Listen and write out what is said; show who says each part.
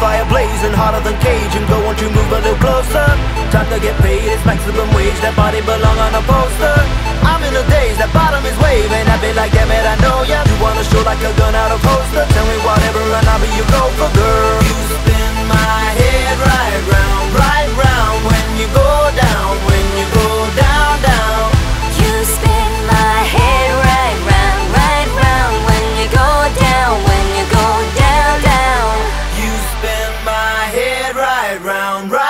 Speaker 1: fire blazing hotter than Cajun. Go, won't you move a little closer? Time to get paid, it's maximum wage. That body belong on a poster. I'm in a daze, that bottom is waving. I be like, damn it, I know ya. You wanna show like a gun out of holster? Tell me whatever and I'll be your gopher, girl. You spin my head right round when you go down, when you go down, down.
Speaker 2: You spin my head right round when you go down, when you go down, down.
Speaker 1: You spin my head right round